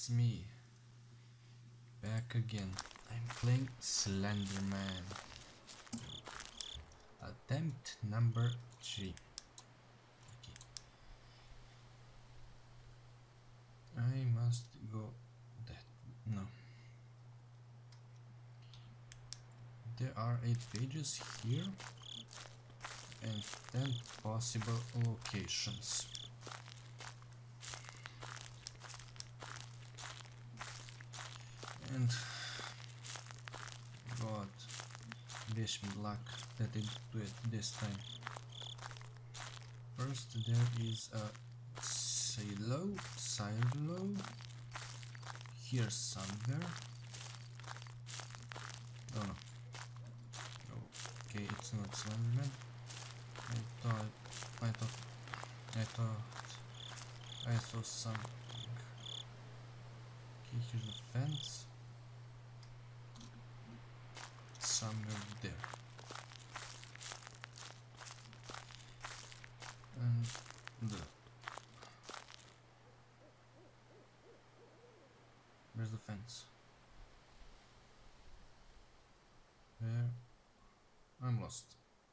it's me, back again. I'm playing Slenderman. Attempt number 3. Okay. I must go that. No. There are 8 pages here and 10 possible locations. And God, wish me luck that I do it this time. First there is a silo here somewhere. Oh no. Okay, it's not Slenderman. I thought I saw something. Okay, here's the fence. Somewhere there. And where's the fence? Where? I'm lost.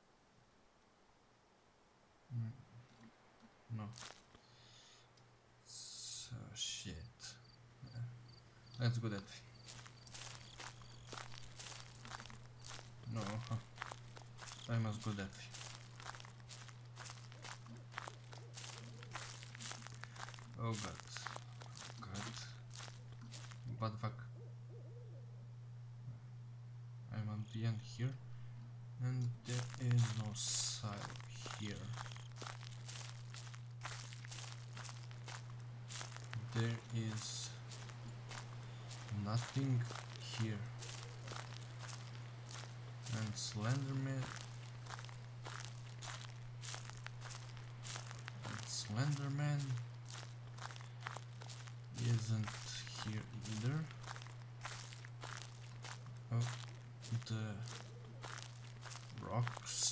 No. So shit. Let's go that way. No, I must go that way. Oh god. What the fuck? I'm at the end here, and there is no silo here. There is nothing here. And Slenderman isn't here either. Oh, the rocks.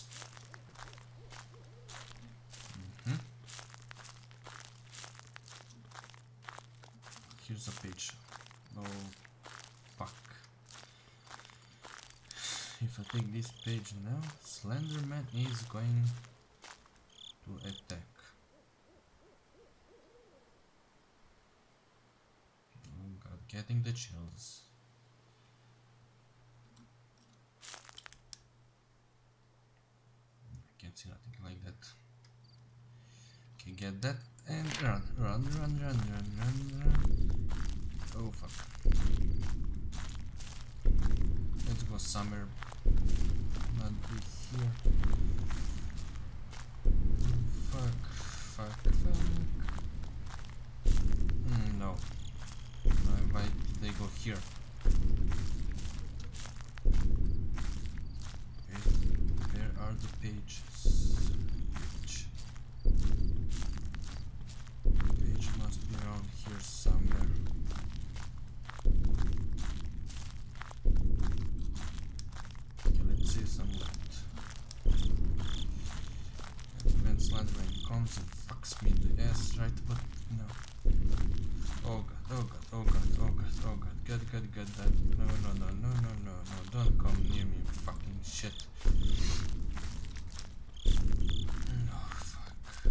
Here's a page. Oh fuck. If I take this page now, Slenderman is going to attack. Oh god, getting the chills. I can't see nothing like that. Okay, get that and run. Oh fuck. Let's go somewhere. Not be here. Fuck. No. Why did they go here? Okay. Where are the pages? Page must be around here somewhere. Okay, let's see some left. And when Slenderman comes and fucks me in the ass, right? But no. Oh god. Get that. No. Don't come near me, fucking shit. No, fuck.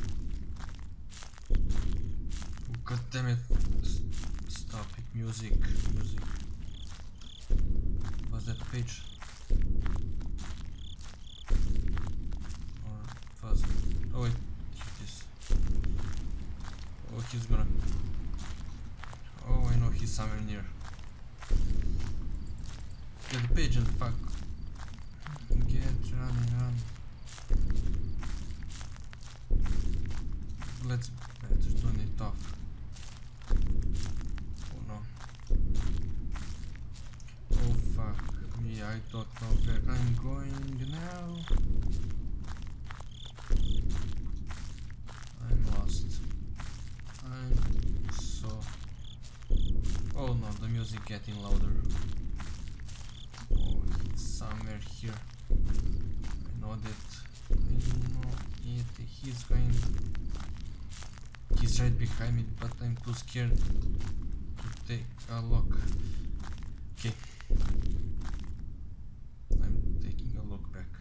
God damn it. Stop it. Music. Was that a page? Or was it? Oh wait, it is. Oh, he's gonna. Oh, I know he's somewhere near. Get the page and fuck. Run. Let's turn it off. Oh no. Oh fuck me, I don't know where I'm going now. I'm lost. I'm so... Oh no, the music getting louder. Oh, he's somewhere here. I know that. He's going he's right behind me, but I'm too scared to take a look. Okay. I'm taking a look back.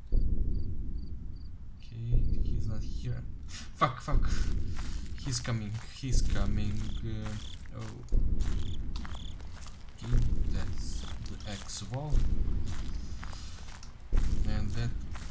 Okay, he's not here. Fuck, fuck. He's coming, he's coming. Oh. Okay, that's the X wall. And that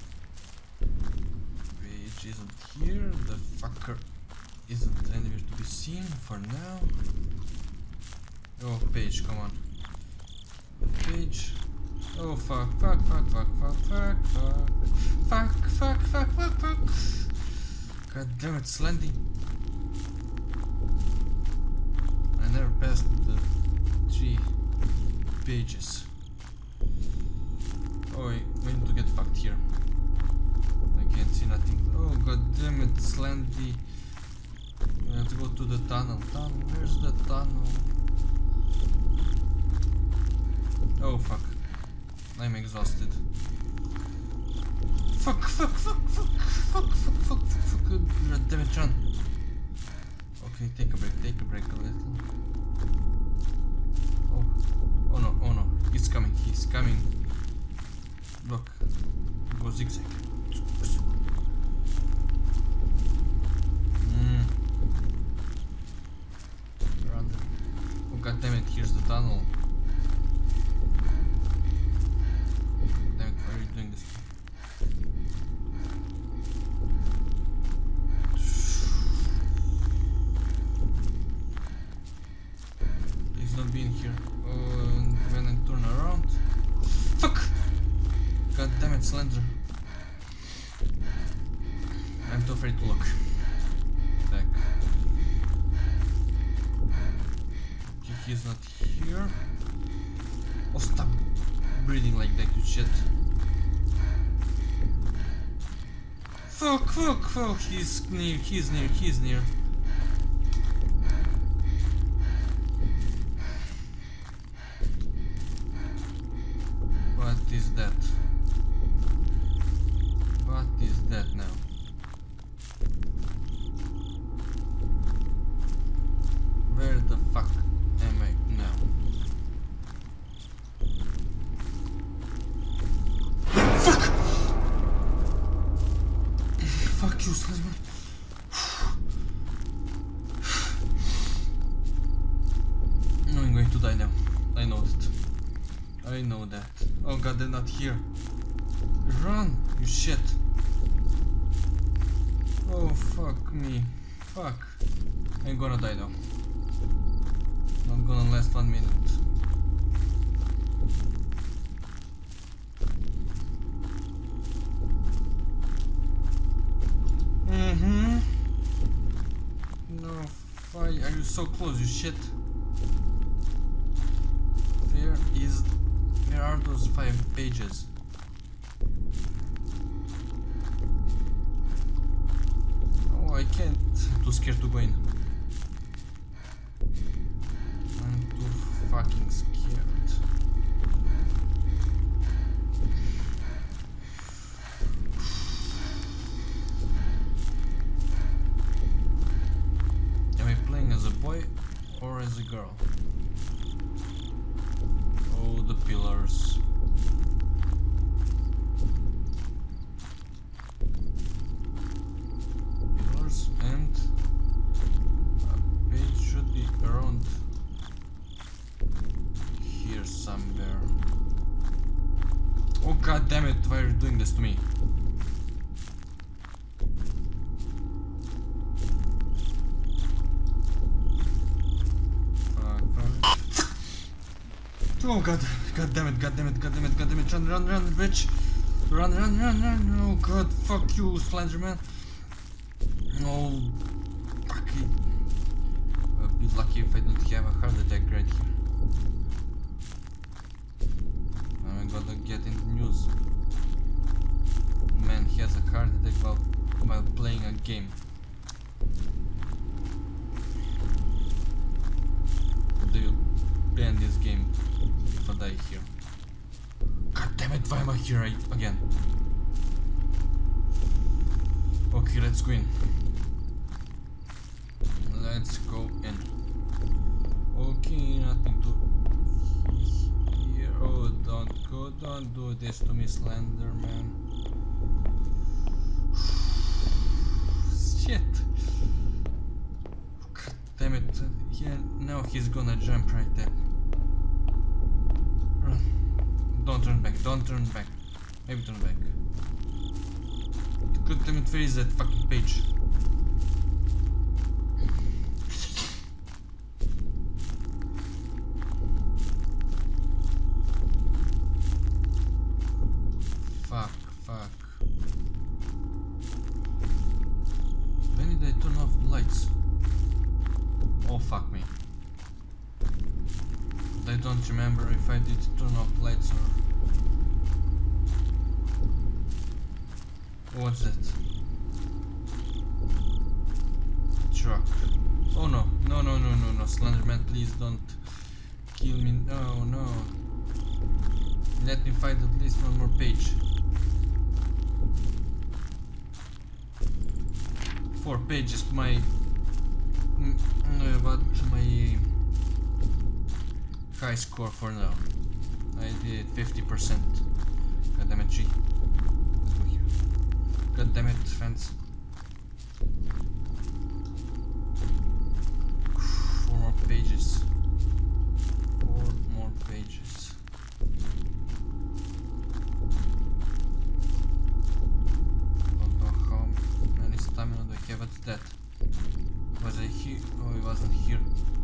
page isn't here. The fucker isn't anywhere to be seen for now. Oh, page, come on. Page. Oh, fuck, fuck, fuck, fuck, fuck, fuck, fuck. Fuck, fuck, fuck, fuck, fuck. God damn it, Slendy. I never passed the 3 pages. Oh, we need to get fucked here. I can't see nothing. Oh, god damn it, Slendy. We have to go to the tunnel. Where's the tunnel? Oh, fuck. I'm exhausted. Fuck, fuck, fuck, fuck, fuck, fuck, fuck, fuck, fuck. God damn it, run. Okay, take a break a little. Oh no, oh no. He's coming, he's coming. Look, go zigzag. Run. Oh god damn it, here's the tunnel. Damn it, why are you doing this? He's not being here. When I turn around. Fuck! God damn it, Slender. I'm too afraid to look back. Okay, he's not here. Oh, stop breathing like that, you shit. Fuck, fuck, fuck, he's near, he's near, he's near. What is that? What is that now? Where the fuck am I now? Fuck! Fuck you, Slenderman. I'm going to die now. I know that. I know that. Oh god, they're not here. Run, you shit. Oh fuck me. Fuck. I'm gonna die now. Not gonna last 1 minute. No, why are you so close, you shit? Where are those 5 pages? Oh, I can't. I'm too scared to go in. I'm too fucking scared. Am I playing as a boy or as a girl? Oh, the pillars. Pillars, and a page should be around here somewhere. Oh god damn it, why are you doing this to me? Oh god, god damn it, god damn it, god damn it, god damn it, run, run, run, bitch! Run, run, run, run, oh god, fuck you, Slenderman! Oh, fuck it. I'll be lucky if I don't have a heart attack right here. I'm gonna get in the news. Man has a heart attack while playing a game. They'll ban this game if I die here. God damn it, why am I here again? Okay, let's go in. don't do this to me, Slenderman. Shit. God damn it. Yeah, now he's gonna jump right there. Run. Don't turn back, don't turn back. Maybe turn back. God damn it, where is that fucking page? Fuck. When did I turn off the lights? Oh fuck me. I don't remember if I did turn off the lights or... What's that? Truck. Oh no, no, Slenderman, please don't kill me. No. Let me find at least one more page. 4 pages, my high score for now. I did 50%. God damn it, G. Let's go here. God damn it, fence. 4 more pages. 4 more pages. Don't know how many stamina do I have. What's that? Was I here? Oh, it wasn't here.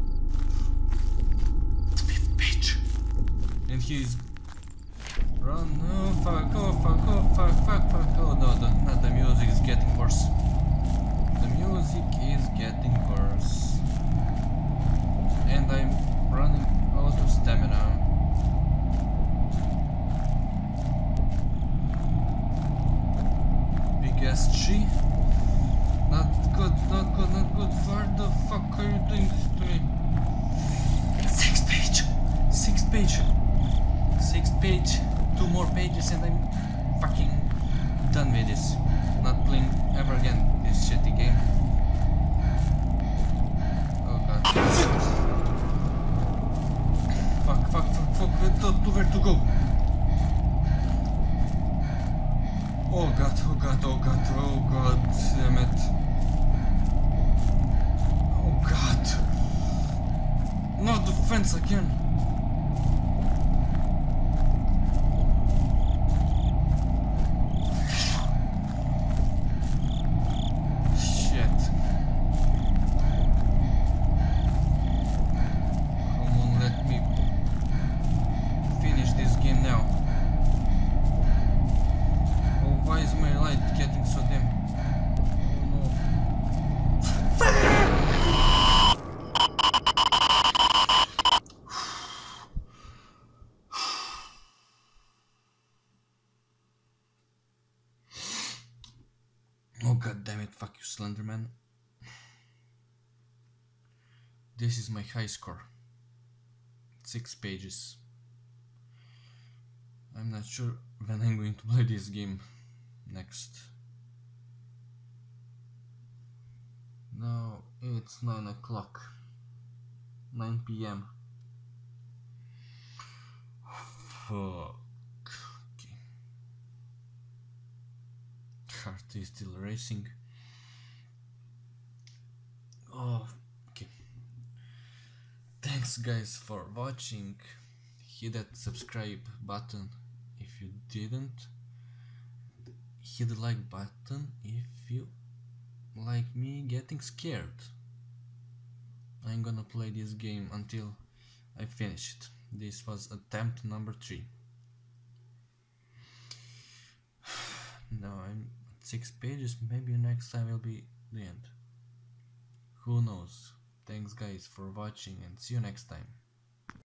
5th page. And he is... Run, oh fuck. Oh no, not the music is getting worse. The music is getting worse. And I'm running out of stamina. Big ass tree. Not good. What the fuck are you doing to me? 6th page. 6th page. 2 more pages and I'm fucking done with this. Not playing ever again this shitty game. Oh god. Fuck. Where to go? Oh god, damn it. Oh god. Not the fence again. Oh god damn it, fuck you, Slenderman. This is my high score. 6 pages. I'm not sure when I'm going to play this game next. Now it's 9 o'clock. 9 PM. Fuck. Okay. Heart is still racing. Oh, okay. Thanks guys for watching. Hit that subscribe button if you didn't. Hit the like button if you like me getting scared. I'm gonna play this game until I finish it. This was attempt number 3. Now I'm at 6 pages, maybe next time will be the end. Who knows? Thanks guys for watching and see you next time.